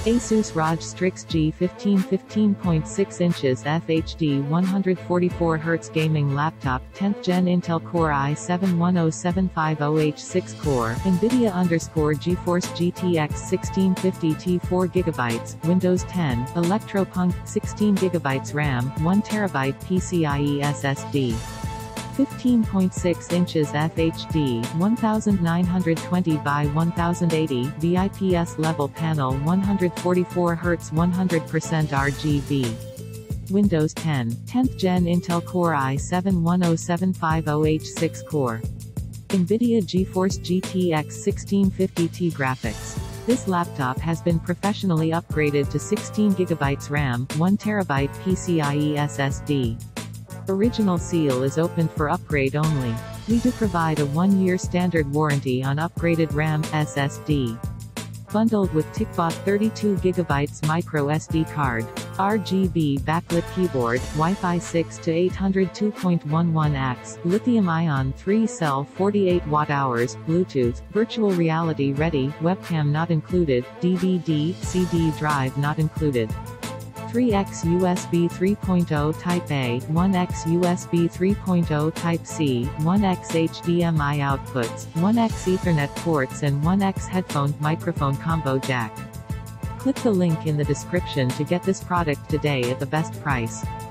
Asus ROG Strix G15 15.6 inches FHD 144Hz gaming laptop 10th Gen Intel Core i7-10750H6 core, NVIDIA _GeForce GTX 1650 T 4GB, Windows 10, Electropunk, 16GB RAM, 1TB PCIe SSD. 15.6 inches FHD 1920 by 1080 VIPS level panel 144Hz 100% RGB. Windows 10, 10th Gen Intel Core i7-10750H6 core. NVIDIA GeForce GTX 1650 graphics. This laptop has been professionally upgraded to 16GB RAM, 1TB PCIe SSD. Original seal is opened for upgrade only. We do provide a 1-year standard warranty on upgraded RAM, SSD. Bundled with TicBot 32GB micro SD card, RGB backlit keyboard, Wi-Fi 6 to 802.11ax, lithium-ion 3-cell 48 watt-hours, Bluetooth, virtual reality ready, webcam not included, DVD, CD drive not included. 3x USB 3.0 Type A, 1x USB 3.0 Type C, 1x HDMI outputs, 1x Ethernet ports and 1x headphone microphone combo jack. Click the link in the description to get this product today at the best price.